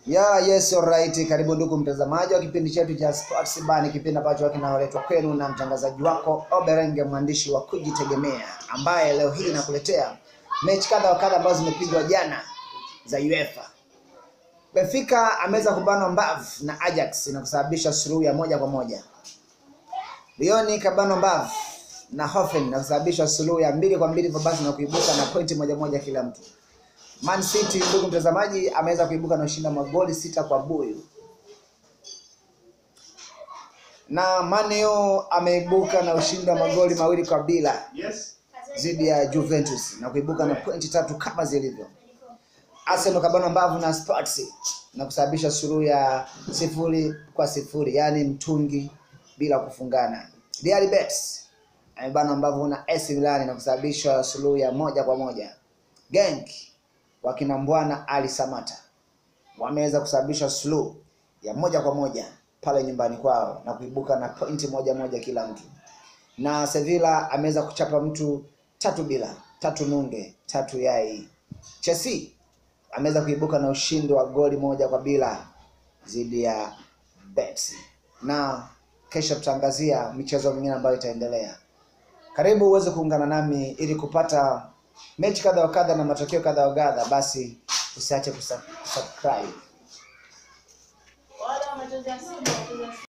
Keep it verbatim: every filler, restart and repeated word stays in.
Yeah, yes, alright. Karibu ndugu mtazamaji wa kipindi chetu cha Sports Bani, kipindi ambacho kinaletwa kwenu na mtangazaji wako Oberenge, mwandishi wa kujitegemea, ambaye leo hii nakuletea mechi kadha wa kadha ambazo zimepigwa jana za UEFA. Benfica ameweza kubanwa mbavu na Ajax na kusababisha suluhu ya moja kwa moja. Lyon kabanwa mbavu na Hoffen na kusababisha suluhu ya mbili kwa mbili, basi na kuibuka na pointi moja moja kila mtu. Man City ndugu mtazamaji ameweza kuibuka na ushindi wa magoli sita kwa buyu. Na Man U ameibuka na ushindi wa magoli mawili kwa bila dhidi ya Juventus na kuibuka na pointi tatu kama zilivyo. Arsenal kabana mbavu na Spurs na kusababisha suluhu ya sifuri kwa sifuri, yani mtungi bila kufungana. Real Betis amebana mbavu na A C Milan na kusababisha suluhu ya moja kwa moja. Genk wakina Mbwana Ali Samata wameweza kusababisha suluhu ya moja kwa moja pale nyumbani kwao na kuibuka na pointi moja moja kila mtu. Na Sevilla ameweza kuchapa mtu tatu bila, tatu nunge, tatu yai. Chelsea ameweza kuibuka na ushindi wa goli moja kwa bila dhidi ya Betis. Na kesho tutangazia michezo mingine ambayo itaendelea. Karibu uweze kuungana nami ili kupata mechi kadha wa kadha na matokeo kadha wa kadha, basi usiache kusubscribe.